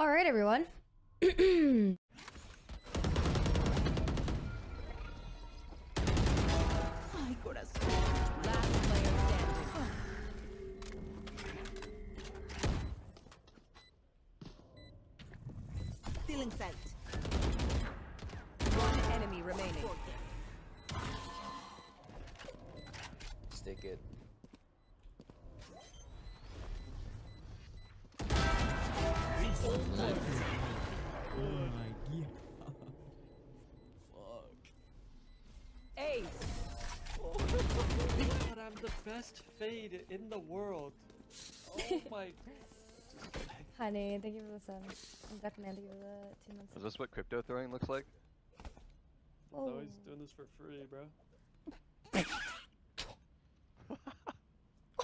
All right, everyone. Ay, corazón. Last player standing. Stealing scent. One enemy remaining. Stick it. Oh my god. Fuck. Ace. But I'm the best fade in the world. Oh my. Honey, thank you for the sun. I'm Duckman, thank you for the 2 months. Is this what crypto throwing looks like? Oh. No, he's doing this for free, bro.